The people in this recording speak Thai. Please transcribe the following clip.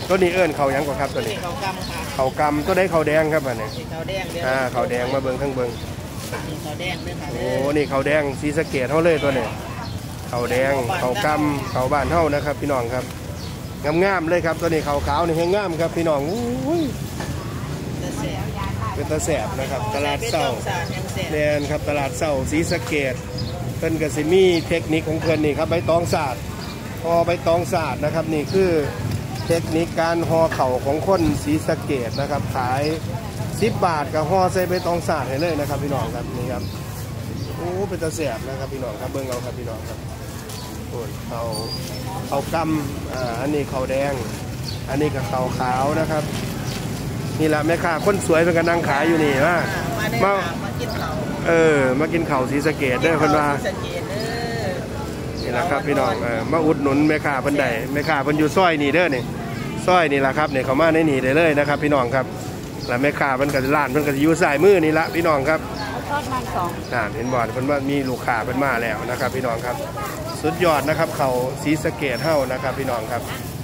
ตัวนี้เอิ้นเขายังกว่าครับตัวนี้เขากำค่ะเขากำตัวได้เขาแดงครับอันนี้เขาแดงเขาแดงมาเบิ่งทั้งเบิ่งเขาแดงด้วยค่ะโอ้นี่เขาแดงสีสะเกดเท่าเลยตัวนี้เขาแดงเขากำเขาบ้านเท่านะครับพี่น้องครับงามๆเลยครับตัวนี้เขาขาวนี่แห้งงามครับพี่น้องเป็นตะแสบนะครับตลาดเศร้าแดนครับตลาดเศร้าสีสะเกดเพิ่นก็สิมีเทคนิคของเพิ่นนี่ครับใบตองศาสตร์ห่อใบตองศาสตร์นะครับนี่คือเทคนิคการห่อเข่าของคนสีสะเกดนะครับขาย10 บาทกับห่อใส่ใบตองศาสตร์ให้เลยนะครับพี่น้องครับนี่ครับโอ้เป็นตะแสบนะครับพี่น้องครับเบิ่งเอาครับพี่น้องครับโอ้เขากำอันนี้เขาแดงอันนี้ก็เขาขาวนะครับนี่แหละแม่ค้าคนสวยเป็นกำลังขายอยู่นี่มากินเขามากินเข่าสีสะเกดได้คนว่านี่แหละครับพี่น้องมาอุดหนุนแม่ค้าเพิ่นได้แม่ค้าเพิ่นอยู่ซอยนี่เด้อนี่ซอยนี่แหละครับเนี่ยเขามาในนี่ได้เลยนะครับพี่น้องครับแล้วแม่ค้าเพิ่นก็ร้านเพิ่นก็อยู่สายมือนี่ละพี่น้องครับทอดมัน2 เห็นบอร์ดเพิ่นว่ามีลูกค้าเพิ่นมาแล้วนะครับพี่น้องครับสุดยอดนะครับเขาสีสะเกดเฮ้านะครับพี่น้องครับ